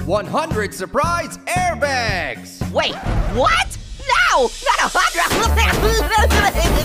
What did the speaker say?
100 surprise airbags! Wait, what? No, not 100!